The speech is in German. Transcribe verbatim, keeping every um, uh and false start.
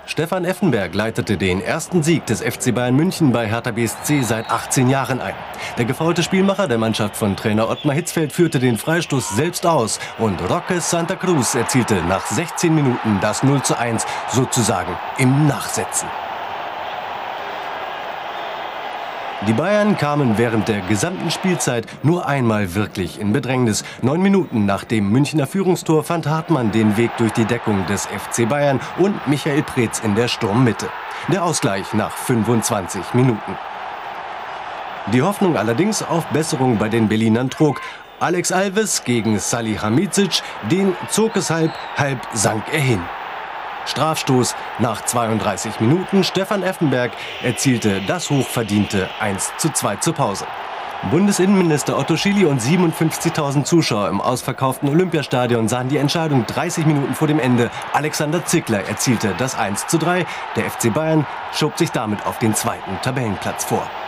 Stefan Effenberg leitete den ersten Sieg des F C Bayern München bei Hertha B S C seit achtzehn Jahren ein. Der gefaulte Spielmacher der Mannschaft von Trainer Ottmar Hitzfeld führte den Freistoß selbst aus und Roque Santa Cruz erzielte nach sechzehn Minuten das null zu eins, sozusagen im Nachsetzen. Die Bayern kamen während der gesamten Spielzeit nur einmal wirklich in Bedrängnis. Neun Minuten nach dem Münchner Führungstor fand Hartmann den Weg durch die Deckung des F C Bayern und Michael Preetz in der Sturmmitte. Der Ausgleich nach fünfundzwanzig Minuten. Die Hoffnung allerdings auf Besserung bei den Berlinern trug. Alex Alves gegen Salihamidzic, den zog es halb, halb sank er hin. Strafstoß nach zweiunddreißig Minuten. Stefan Effenberg erzielte das hochverdiente eins zu zwei zur Pause. Bundesinnenminister Otto Schily und siebenundfünfzigtausend Zuschauer im ausverkauften Olympiastadion sahen die Entscheidung dreißig Minuten vor dem Ende. Alexander Zickler erzielte das eins zu drei. Der F C Bayern schob sich damit auf den zweiten Tabellenplatz vor.